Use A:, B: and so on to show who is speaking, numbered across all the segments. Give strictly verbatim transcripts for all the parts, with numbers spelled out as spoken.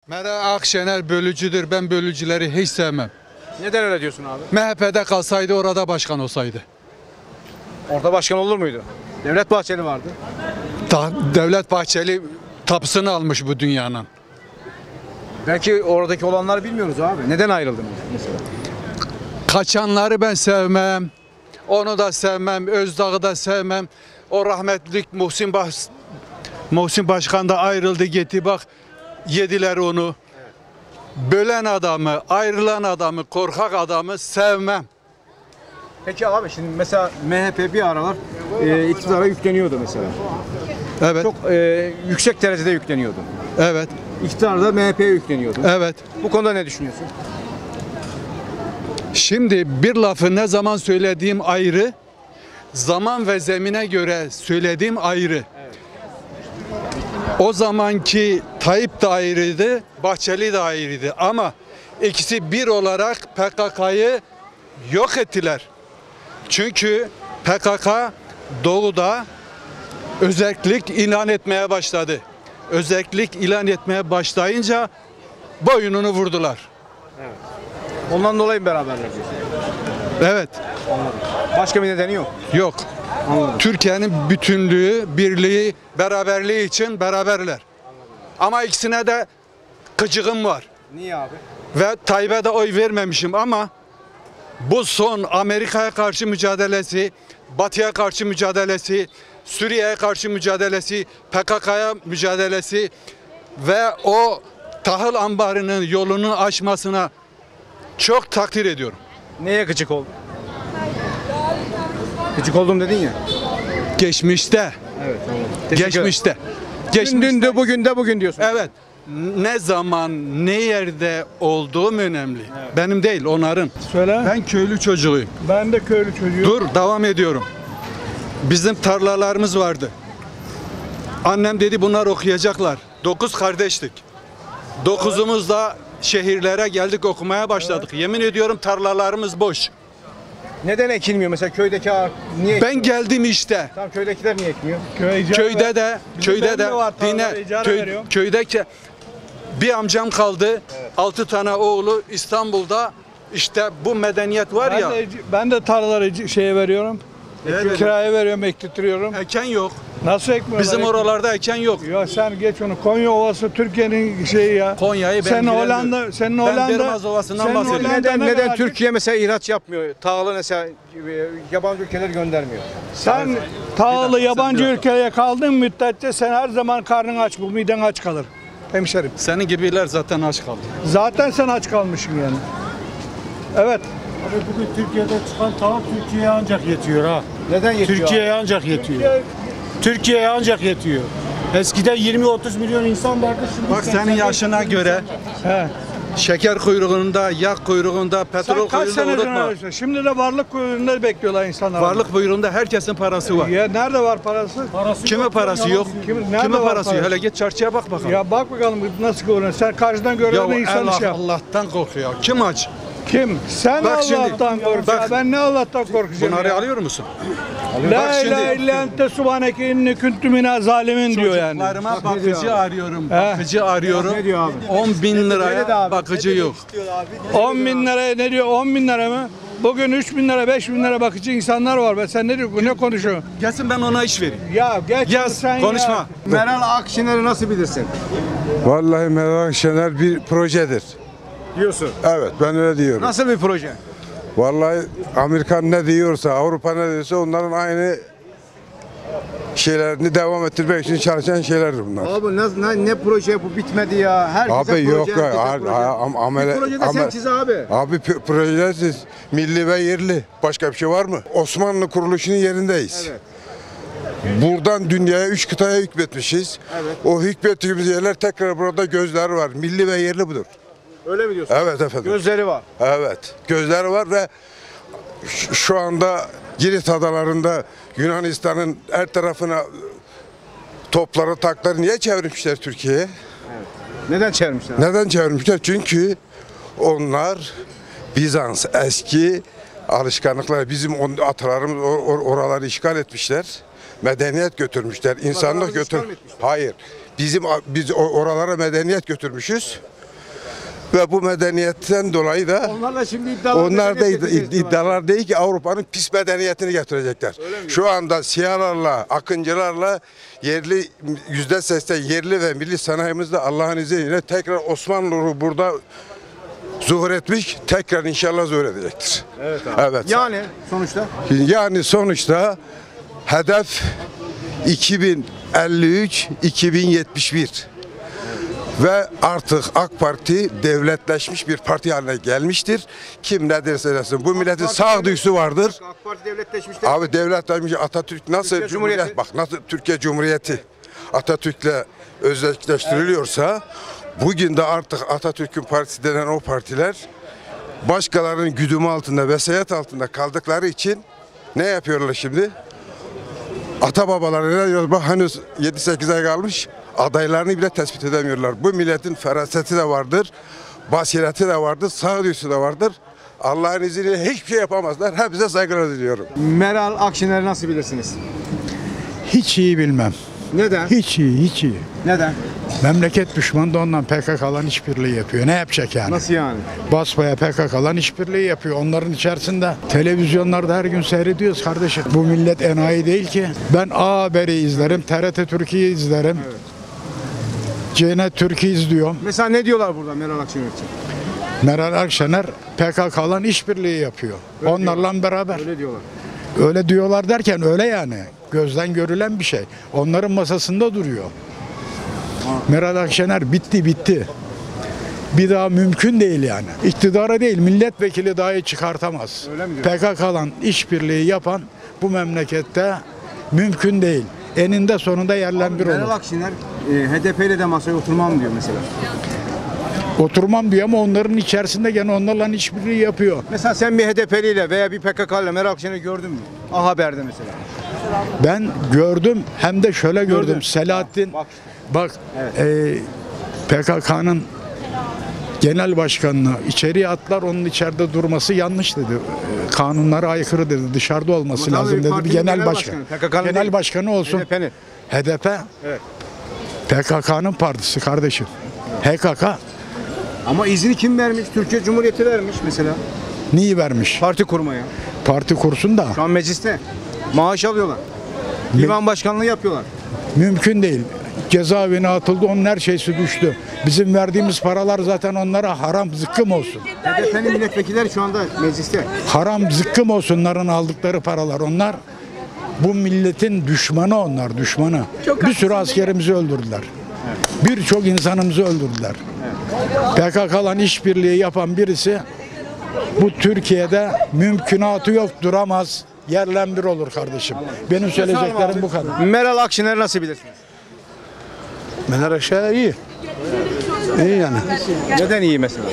A: Meral Akşener bölücüdür. Ben bölücüleri hiç sevmem.
B: Neden öyle diyorsun abi?
A: M H P'de kalsaydı orada başkan olsaydı.
B: Orada başkan olur muydu? Devlet Bahçeli vardı.
A: Da, Devlet Bahçeli tapısını almış bu dünyanın.
B: Belki oradaki olanları bilmiyoruz abi. Neden ayrıldın mesela?
A: Kaçanları ben sevmem. Onu da sevmem. Özdağ'ı da sevmem. O rahmetlik Muhsin, Baş, Muhsin Başkan da ayrıldı gitti. Bak yediler onu. Bölen adamı, ayrılan adamı, korkak adamı sevmem.
B: Peki abi şimdi mesela M H P bir aralar e, iktidara yükleniyordu mesela.
A: Evet.
B: Çok e, yüksek derecede yükleniyordu.
A: Evet.
B: İktidar da M H P'ye yükleniyordu.
A: Evet.
B: Bu konuda ne düşünüyorsun?
A: Şimdi bir lafı ne zaman söylediğim ayrı, zaman ve zemine göre söylediğim ayrı. O zamanki Tayyip de ayrıydı, Bahçeli de ayrıydı ama ikisi bir olarak P K K'yı yok ettiler. Çünkü P K K doğuda özellik ilan etmeye başladı. Özellik ilan etmeye başlayınca boynunu vurdular.
B: Ondan dolayı mı beraberler diyorsun?
A: Evet.
B: Anladım. Başka bir nedeni yok.
A: Yok.
B: Anladım.
A: Türkiye'nin bütünlüğü, birliği, beraberliği için beraberler. Ama ikisine de gıcığım var.
B: Niye abi?
A: Ve Tayyip'e de oy vermemişim ama bu son Amerika'ya karşı mücadelesi, Batı'ya karşı mücadelesi, Suriye'ye karşı mücadelesi, P K K'ya mücadelesi ve o tahıl ambarının yolunu açmasına çok takdir ediyorum.
B: Neye gıcık oldun? Gıcık oldum dedin ya.
A: Geçmişte,
B: Evet.
A: geçmişte.
B: Dün, dün de bugün de bugün diyorsun.
A: Evet. Ne zaman, ne yerde olduğum önemli. Benim değil, onların.
C: Söyle. Ben,
A: Ben köylü çocuğuyum.
C: ben de köylü çocuğuyum.
A: Dur, devam ediyorum. Bizim tarlalarımız vardı. Annem dedi bunlar okuyacaklar. Dokuz kardeştik. Dokuzumuz da şehirlere geldik, okumaya başladık. Yemin ediyorum tarlalarımız boş.
B: Neden ekilmiyor mesela köydeki ağ- niye
A: Ben
B: ekmiyor?
A: geldim işte.
B: Tamam köydekiler niye ekmiyor?
C: Köy icara
A: Köyde
C: ver-
A: de,
C: Bizim
A: köyde
C: benim
A: de
C: var,
A: dinle.
C: tarlaları icara
A: Köy,
C: veriyorum.
A: köydeki bir amcam kaldı. Altı tane oğlu İstanbul'da. İşte bu medeniyet var
C: ben
A: ya.
C: De, ben de tarlaları şeye veriyorum.
A: Evet.
C: Kiraya veriyorum, ektirtiyorum.
A: Eken yok.
C: Nasıl ekmiyorlar?
A: Bizim
C: Ek-
A: oralarda eken yok.
C: Ya sen geç onu. Konya Ovası Türkiye'nin şeyi ya.
A: Konya'yı ben
C: Sen
A: bilemiyorum.
C: Hollanda, senin
A: Ben
C: Hollanda.
A: Birmaz Ovası'ndan
C: senin
A: bahsediyorum.
C: Hollanda
B: Neden
C: ne
B: neden
C: kadar-
B: Türkiye mesela ihraç yapmıyor? Tahılı mesela e, yabancı ülkeler göndermiyor.
C: Sen
A: Bir
C: tağlı
A: dakika,
C: yabancı
A: sen bir dakika.
C: ülkeye kaldığın müddetçe sen her zaman karnın aç, bu miden aç kalır. Hemşerim.
A: Senin gibiler zaten aç kaldı.
C: Zaten sen aç kalmışsın yani. Evet.
D: Abi bugün Türkiye'de çıkan tavuk Türkiye'ye ancak yetiyor ha.
B: Neden yetiyor?
D: Türkiye'ye ancak yetiyor. Türkiye'ye ancak yetiyor. Eskiden yirmi otuz milyon insan vardı. Şimdi
A: Bak senin yaşına göre
C: He.
A: şeker kuyruğunda, yağ kuyruğunda, petrol
C: Sen kaç
A: kuyruğunda
C: senedir
A: unutma.
C: arıyorsun? Şimdi de varlık kuyruğunda bekliyorlar insanlar.
A: Varlık kuyruğunda herkesin parası var.
C: Ya nerede var parası?
D: parası
A: Kimin
D: yok,
A: parası
D: yalan
A: yok?
D: söylüyor.
C: Kim- nerede
A: Kimin
C: var
A: parası yok?
C: parası?
A: Hele git çarşıya bak bakalım.
C: Ya bak bakalım nasıl görünüyor. Sen karşıdan gören
A: Ya
C: insan
A: Allah
C: şey yap.
A: Allah'tan korkuyor. Kim aç?
C: Kim? Sen
A: Bak şimdi,
C: Allah'tan kork.
A: bak.
C: Ya ben ne Allah'tan korkacağım
A: Bunları
C: ya?
A: alıyor musun?
C: La
A: Bak şimdi-
C: ilahe illa ente subhaneke inni kuntu mine zalimin diyor yani.
A: Çocuklarıma bakıcı arıyorum.
C: He.
A: Bakıcı arıyorum.
B: Ne diyor abi?
A: on bin
B: Öyle de
A: liraya
B: abi.
A: bakıcı yok.
C: on bin liraya ne diyor? on bin lira mı? Bugün üç bin lira, beş bin lira bakıcı insanlar var. Ben sen ne diyorsun? Ne konuşuyorsun?
A: Gelsin ben ona iş vereyim.
C: Ya geç
A: Yaz,
C: sen
A: konuşma.
C: ya.
B: Meral Akşener'i nasıl bilirsin?
E: Vallahi Meral Akşener bir projedir.
B: Diyorsun.
E: Evet, ben öyle diyorum.
B: Nasıl bir proje?
E: Vallahi Amerikan ne diyorsa, Avrupa ne diyorsa onların aynı şeylerini devam ettirmek için çalışan şeyler bunlar.
B: Abi ne, ne, ne proje bu bitmedi ya. Herkese
E: Abi
B: proje,
E: yok,
B: herkese
E: ha-
B: proje.
E: ha- am- amele-
B: bir proje de sen
E: amele-
B: çiz abi.
E: Abi p- projesiz, milli ve yerli. Başka bir şey var mı? Osmanlı kuruluşunun yerindeyiz.
B: Evet.
E: Buradan dünyaya üç kıtaya hükmetmişiz.
B: Evet.
E: O hükmettiğimiz yerler tekrar burada gözleri var. Milli ve yerli budur.
B: Öyle mi diyorsun?
E: Evet efendim.
B: Gözleri var.
E: Evet. Gözleri var ve ş- şu anda Girit adalarında Yunanistan'ın her tarafına topları, takları niye çevirmişler Türkiye'ye?
B: Neden çevirmişler?
E: Neden çevirmişler? Çünkü onlar Bizans eski alışkanlıklar, bizim on- atalarımız or- or- oraları işgal etmişler. Medeniyet götürmüşler, insanlık
B: oraları
E: götür.
B: işgal mi etmişler?
E: Hayır. Bizim biz o- oralara medeniyet götürmüşüz. Ve bu medeniyetten dolayı da
B: Onlar da şimdi iddialar.
E: onlar da id- iddialar değil ki Avrupa'nın pis medeniyetini getirecekler. Şu anda siyahlarla, akıncılarla yerli yüzde seksen yerli ve milli sanayimizde Allah'ın izniyle tekrar Osmanlı burada zuhur etmiş, tekrar inşallah zuhur edecektir.
B: Evet abi.
E: Evet.
B: Yani sonuçta
E: Yani sonuçta hedef iki bin elli üç iki bin yetmiş bir ve artık AK Parti devletleşmiş bir parti haline gelmiştir. Kim ne derse desin. Bu milletin sağduyusu vardır.
B: AK Parti devletleşmiştir.
E: Abi devletleşmiş Atatürk nasıl
B: Türkiye
E: Cumhuriyet
B: Cumhuriyeti.
E: bak nasıl Türkiye Cumhuriyeti Atatürk'le özdeşleştiriliyorsa bugün de artık Atatürk'ün partisi denen o partiler başkalarının güdümü altında, vesayet altında kaldıkları için ne yapıyorlar şimdi? Ata babaları ne diyor? Bak henüz yedi sekiz ay kalmış. Adaylarını bile tespit edemiyorlar. Bu milletin feraseti de vardır, basireti de vardır, sağduyusu da vardır. Allah'ın izniyle hiçbir şey yapamazlar. Hepinize saygılar diliyorum.
B: Meral Akşener'i nasıl bilirsiniz?
C: Hiç iyi bilmem.
B: Neden?
C: Hiç iyi, hiç iyi.
B: Neden?
C: Memleket düşmanı da ondan P K K'lan işbirliği yapıyor. Ne yapacak yani?
B: Nasıl yani?
C: Basbaya P K K'lan işbirliği yapıyor. Onların içerisinde televizyonlarda her gün seyrediyoruz kardeşim. Bu millet enayi değil ki. Ben A Haber'i izlerim, T R T Türkiye izlerim. C N Türkiye izliyorum.
B: Mesela ne diyorlar burada Meral Akşener için?
C: Meral Akşener P K K'lan işbirliği yapıyor. Onlarla beraber.
B: Öyle diyorlar.
C: Öyle diyorlar derken öyle yani. Gözden görülen bir şey. Onların masasında duruyor. Meral Akşener bitti bitti. Bir daha mümkün değil yani. İktidara değil milletvekili dahi çıkartamaz.
B: Öyle mi diyor?
C: P K K'lan işbirliği yapan bu memlekette mümkün değil. Eninde sonunda yerlen bir
B: Meral
C: olur.
B: Akşener e, H D P ile de masaya oturmam diyor mesela.
C: Oturmam diyor ama onların içerisinde gene onlarla işbirliği yapıyor.
B: Mesela sen bir H D P'liyle veya bir P K K ile Meral Akşener'i gördün mü? A Haber'de mesela.
C: Ben gördüm hem de şöyle gördüm.
B: Gördün.
C: Selahattin
B: Bak.
C: bak
B: Evet.
C: e, P K K'nın genel başkanını içeriye atlar, onun içeride durması yanlış dedi. E, Kanunlara aykırı dedi. Dışarıda olması
B: Ama
C: lazım
B: tabii
C: dedi. Bir
B: partinin
C: genel
B: genel
C: başkan.
B: başkanı, P K K'nın
C: Genel
B: değil.
C: başkanı olsun.
B: H D P'nin.
C: H D P
B: Evet.
C: P K K'nın partisi kardeşim. H K K
B: Ama izni kim vermiş? Türkiye Cumhuriyeti vermiş mesela.
C: niye vermiş?
B: Parti kurmaya.
C: Parti kursun da
B: Şu an mecliste. Maaş alıyorlar. Divan başkanlığı yapıyorlar.
C: mümkün değil. Cezaevine atıldı, onun her şeysi düştü. Bizim verdiğimiz paralar zaten onlara haram zıkkım olsun.
B: H D P'nin milletvekilleri şu anda mecliste.
C: Haram zıkkım olsunların aldıkları paralar. Onlar bu milletin düşmanı onlar, düşmanı. Bir sürü askerimizi öldürdüler. Birçok insanımızı öldürdüler. P K K'lan işbirliği yapan birisi bu Türkiye'de mümkünatı yok, duramaz. Yerlen bir olur kardeşim. Benim söyleyeceklerim bu kadar.
B: Meral Akşener'i nasıl bilirsiniz?
F: Meral Akşener iyi. İyi yani.
B: Neden iyi mesela?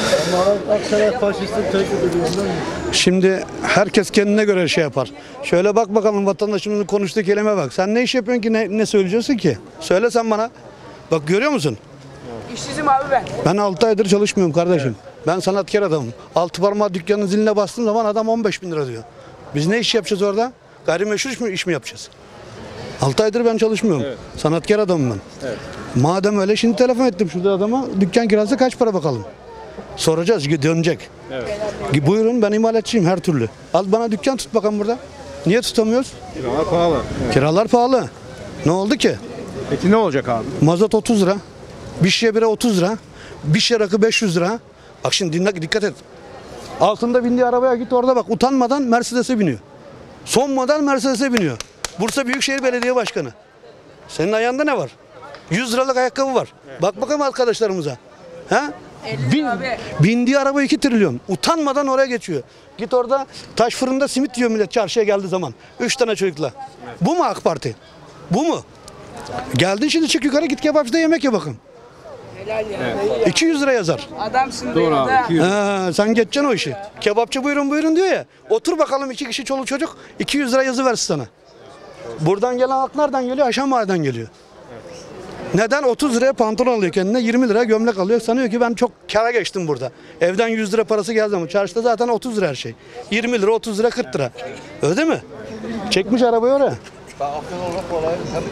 F: Şimdi herkes kendine göre şey yapar. Şöyle bak bakalım vatandaşımızın konuştuğu kelime bak. Sen ne iş yapıyorsun ki ne, ne söyleyeceksin ki? Söyle sen bana. Bak görüyor musun?
G: İşsizim abi ben.
F: Ben altı aydır çalışmıyorum kardeşim. Ben sanatkar adamım. Altı parmağı dükkanın ziline bastığım zaman adam on beş bin lira diyor. Biz ne iş yapacağız orada? Gayrimeşru iş mi, iş mi yapacağız? altı aydır ben çalışmıyorum. Sanatkar adamım ben. Madem öyle şimdi telefon ettim şurada adama. Dükkan kirası kaç para bakalım? Soracağız, dönecek. Evet. Buyurun ben imalatçıyım her türlü. Al bana dükkan tut bakalım burada. Niye tutamıyoruz?
B: Kiralar pahalı.
F: Kiralar pahalı. Ne oldu ki?
B: Peki ne olacak abi?
F: Mazot otuz lira. Bir şişe bira otuz lira. Bir şişe rakı beş yüz lira. Bak şimdi dinle, dikkat et. Altında bindiği arabaya git orada bak. Utanmadan Mercedes'e biniyor. Son model Mercedes'e biniyor. Bursa Büyükşehir Belediye Başkanı. Senin ayağında ne var? yüz liralık ayakkabı var. Bak bakalım arkadaşlarımıza. Ha? Bin, bindiği araba iki trilyon. Utanmadan oraya geçiyor. Git orada taş fırında simit yiyor millet çarşıya geldiği zaman. Üç tane çocukla. Bu mu AK Parti? Bu mu? Geldin şimdi çık yukarı git kebapçıda yemek ye bakın.
G: Helal ya.
F: iki yüz lira yazar.
G: Adamsın
B: Doğru
G: be
B: abi.
G: ya.
B: iki yüz.
F: Ha, sen geçeceksin o işi. Kebapçı buyurun buyurun diyor ya. Otur bakalım iki kişi çoluk çocuk iki yüz lira yazı versin sana. Buradan gelen halk nereden geliyor? Aşağı mahalleden geliyor. Neden? otuz liraya pantolon alıyor kendine, yirmi lira gömlek alıyor. Sanıyor ki ben çok kâra geçtim burada. Evden yüz lira parası geldi ama çarşıda zaten otuz lira her şey. yirmi lira, otuz lira, kırk lira. Öyle değil mi? Çekmiş arabayı oraya.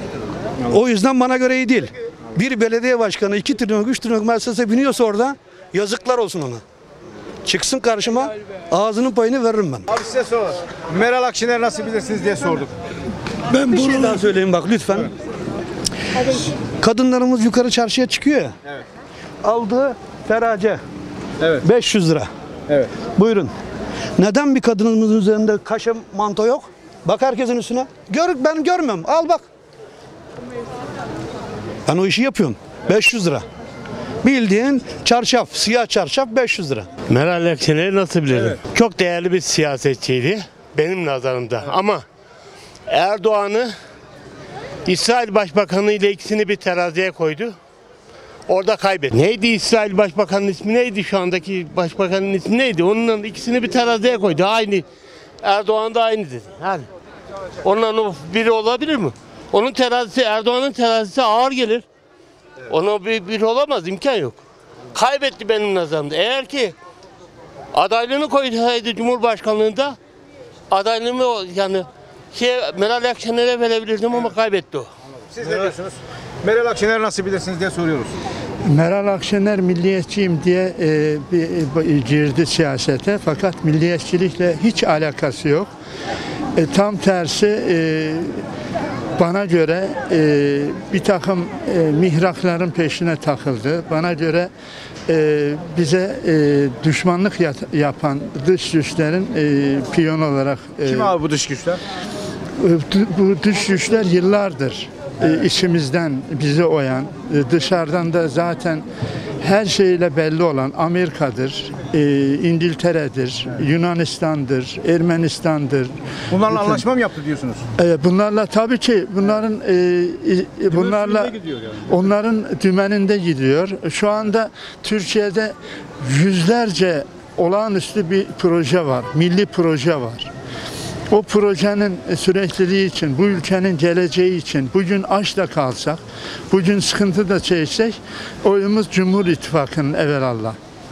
F: O yüzden bana göre iyi değil. Bir belediye başkanı iki trilyon, üç trilyon Mercedes'e biniyorsa orada Yazıklar olsun ona. Çıksın karşıma, ağzının payını veririm ben.
B: Abi size soralım. Meral Akşener nasıl bilirsiniz diye sorduk.
F: Ben bir şey daha söyleyeyim bak lütfen. Kadınlarımız yukarı çarşıya çıkıyor ya.
B: Evet.
F: Aldığı ferace
B: Evet.
F: beş yüz lira.
B: Evet.
F: Buyurun. Neden bir kadınımızın üzerinde kaşe manto yok? Bak herkesin üstüne. Gör, ben görmüyorum. Al bak. Ben o işi yapıyorum. beş yüz lira. Bildiğin çarşaf, siyah çarşaf beş yüz lira.
H: Meral Akşener'i nasıl bilirim?
B: Evet.
H: Çok değerli bir siyasetçiydi benim nazarımda. Ama Erdoğan'ı İsrail Başbakanı ile ikisini bir teraziye koydu. Orada kaybetti. Neydi İsrail Başbakanı'nın ismi neydi şu andaki başbakanın ismi neydi? Onun ikisini bir teraziye koydu. Aynı. Erdoğan da aynı dedi. Yani onların o biri olabilir mi? Onun terazisi Erdoğan'ın terazisi ağır gelir. Ona bir, bir olamaz, imkan yok. Kaybetti benim nazarımda. Eğer ki adaylığını koysaydı Cumhurbaşkanlığında adaylığımı yani şey, Meral Akşener'e verebilirdim ama kaybetti o.
B: Siz ne diyorsunuz? Meral Akşener nasıl bilirsiniz diye soruyoruz.
I: Meral Akşener milliyetçiyim diye e, bir, bir girdi siyasete fakat milliyetçilikle hiç alakası yok. E, tam tersi e, bana göre e, bir takım e, mihrakların peşine takıldı. Bana göre e, bize e, düşmanlık yat, yapan dış güçlerin e, piyon olarak e,
B: Kim abi bu dış güçler?
I: bu dış güçler yıllardır e, içimizden bizi oyan, e, dışarıdan da zaten her şeyle belli olan Amerika'dır, e, İngiltere'dir, Yunanistan'dır, Ermenistan'dır.
B: Bunlarla
I: Bütün-
B: anlaşma mı yaptı diyorsunuz?
I: E, bunlarla tabii ki bunların e, e, bunlarla
B: suyunda gidiyor yani.
I: onların dümeninde gidiyor. Şu anda Türkiye'de yüzlerce olağanüstü bir proje var, milli proje var. O projenin sürekliliği için, bu ülkenin geleceği için bugün aç da kalsak, bugün sıkıntı da çeksek oyumuz Cumhur İttifakı'nın evelallah.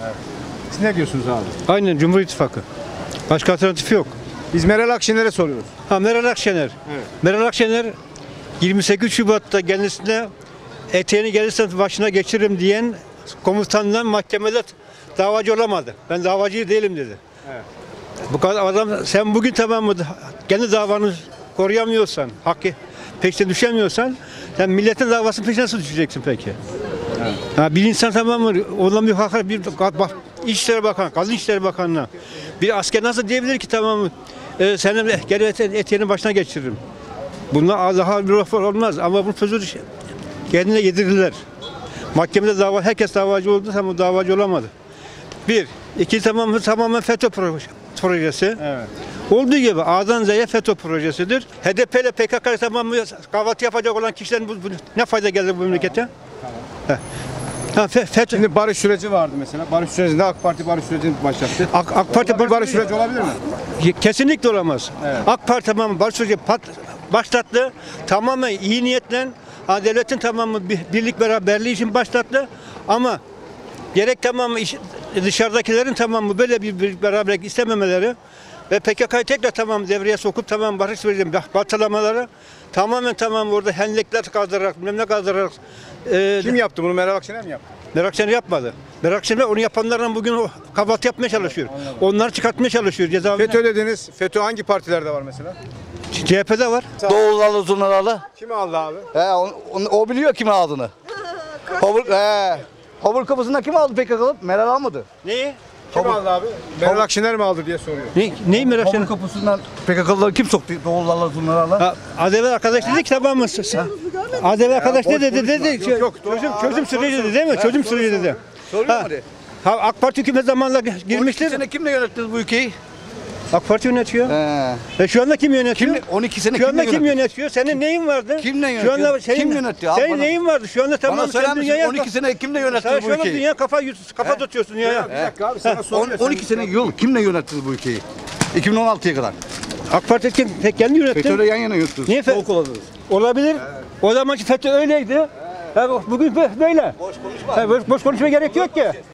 B: Siz ne diyorsunuz abi?
J: Aynen Cumhur İttifakı. Başka alternatifi yok.
B: Biz Meral Akşener'e soruyoruz.
J: Ha Meral Akşener.
B: Evet.
J: Meral Akşener yirmi sekiz Şubat'ta kendisine eteğini gelirsen başına geçiririm diyen komutandan mahkemede davacı olamadı. Ben davacı değilim dedi.
B: Evet.
J: Bu kadar adam sen bugün tamam mı kendi davanı koruyamıyorsan, hakkı peşine düşemiyorsan sen milletin davasının peşine nasıl düşeceksin peki? Evet. Ha, bir insan tamam mı olan bir hak bir bak, İçişleri Bakanı, Kadın İşleri Bakanı'na bir asker nasıl diyebilir ki tamam mı e, senin gel eteğinin başına geçiririm. Bunlar daha bir laf olmaz ama bu sözü kendine yedirdiler. Mahkemede dava herkes davacı oldu ama davacı olamadı. Bir, iki tamam tamamen FETÖ projesi. projesi.
B: Evet.
J: Olduğu gibi A'dan Z'ye FETÖ projesidir. H D P ile P K K tamam kahvaltı yapacak olan kişilerin bu, bu, ne fayda geldi bu memlekete? Tamam. Ha, Fe- FETÖ.
B: Şimdi barış süreci vardı mesela. Barış sürecinde AK Parti barış sürecini başlattı.
J: AK, AK Parti
B: Bir barış süreci olabilir mi?
J: kesinlikle olamaz.
B: Evet.
J: AK Parti tamam barış süreci pat, başlattı. Tamamen iyi niyetle ha, devletin tamamı bir- birlik beraberliği için başlattı. Ama gerek tamamı iş, dışarıdakilerin tamamı böyle bir, bir beraberlik istememeleri ve P K K'yı tekrar tamam devreye sokup tamam barış sürecini baltalamaları tamamen tamam orada hendekler kazdırarak, bilmem ne kazdırarak e,
B: Kim yaptı bunu? Meral Akşener mi yaptı?
J: Meral Akşener yapmadı. Meral Akşener onu yapanlarla bugün o kahvaltı yapmaya çalışıyor. Onları çıkartmaya çalışıyor cezaevinden.
B: FETÖ dediniz. FETÖ hangi partilerde var mesela?
J: C H P'de var.
K: Doğulalı zurnalalı.
B: Kim aldı abi?
K: He, o, o, o biliyor kimin aldığını. Havur, he. Havur kapısında kim aldı P K K'lı? Meral almadı.
J: Neyi?
B: Kim aldı abi? Meral Akşener mi aldı diye soruyor.
J: Ne, neyi Meral Akşener?
K: Havur kapısından P K K'lıları kim soktu? Doğulalı zurnalalı.
J: Ha, Az evvel arkadaş dedi ki tamam mı? Az evvel arkadaş ne dedi dedi.
B: Yok, yok.
J: Çözüm, çözüm süreci dedi değil mi? Çözüm süreci dedi.
K: Soruyor
J: Ha.
K: mu de?
J: Ha, AK Parti hükümet zamanında
K: on iki
J: girmiştir.
K: sene kimle yönettiniz bu ülkeyi?
J: AK Parti yönetiyor.
K: He.
J: Ve şu anda kim yönetiyor?
K: Kimle, on iki sene
J: Şu anda
K: kimle
J: kim
K: yönettiniz?
J: yönetiyor? Senin neyin vardı?
K: Kimle
J: Şu anda
K: yönetiyor?
J: senin,
K: Kim yönetiyor? Abi
J: Senin
K: bana-
J: neyin vardı? Şu anda tamam
K: Bana söyler
J: sen
K: misin?
J: dünyaya
K: on iki sene kimle yönettiniz
J: sen
K: bu
J: şu anda
K: ülkeyi?
J: dünya kafa kafa tutuyorsun dünyaya.
B: Bir dakika abi sana
K: On-
B: soruyor.
K: on iki sene yıl kimle yönettiniz bu ülkeyi? iki bin on altıya kadar.
J: AK Parti kim? Tek kendi yönetti.
K: FETÖ'yle yan yana yürüttünüz.
J: Niye FETÖ? Olabilir. O zamanki FETÖ öyleydi. Ha, bugün bö- böyle. Boş konuşma. Ha, boş, boş konuşmaya gerek yok ki.